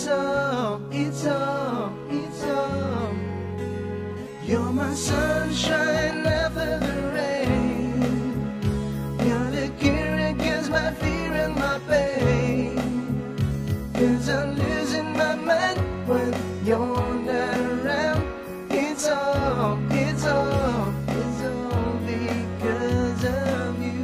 it's all, it's all, it's all. You're my sunshine after the rain. You're the cure against my fear and my pain. 'Cause I'm losing my mind when you're not around. It's all, it's all, it's all because of you.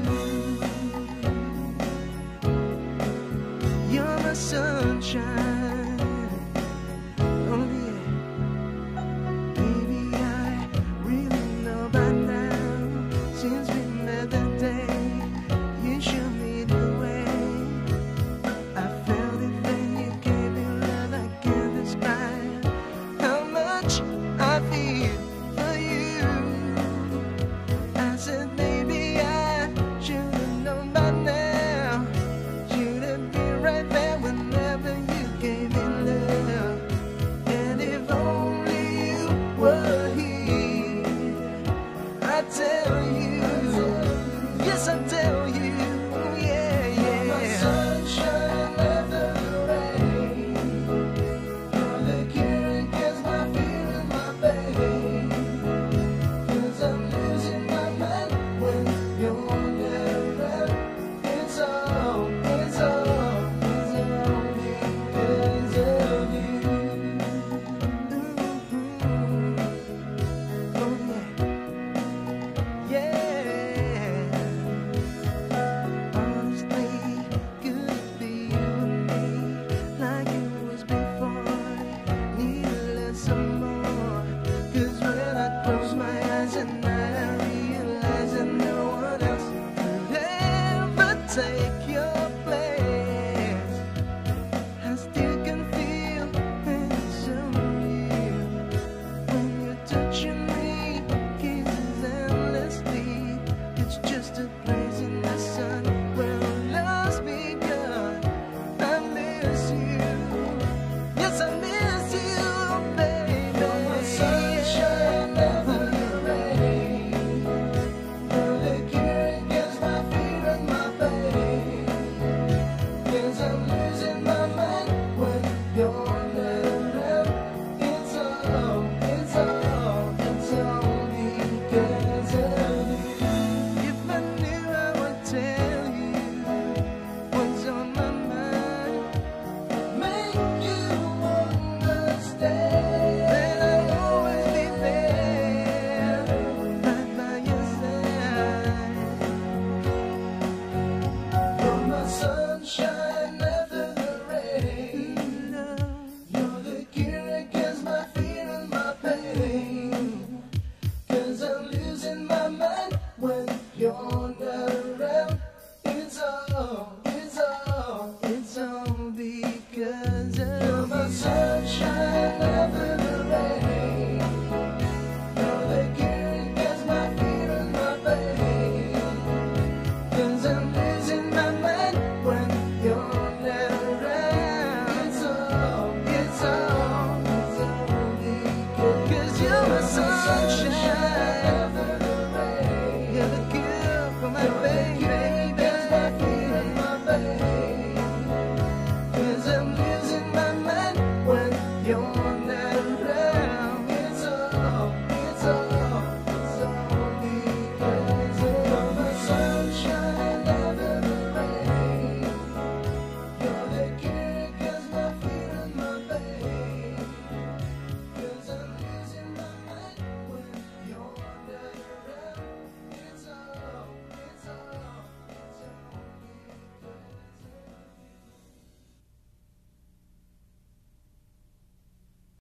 You're my sunshine. Oh yeah. Baby, I really know by now, since we met that day, you showed me the way. I felt it when you gave me love, I can't describe how much I feel for you. I said, baby, I should have known by now. Should have been right there whenever you gave me love. And if only you were here, I tell you, yes, I tell you, yeah, yeah. My sunshine after the rain. You're the cure against my fear and my pain. 'Cause I'm losing my mind when you're not around. It's all, it's all, it's all because of you. Oh yeah, yeah. Honestly, could it be you and me like it was before? Need a little more. 'Cause when I close my eyes at night, I realize that no one else could ever take your place. I still can feel when it's so real. When you're touching me, kisses endlessly. It's just a place in the sun where love's begun. I miss you.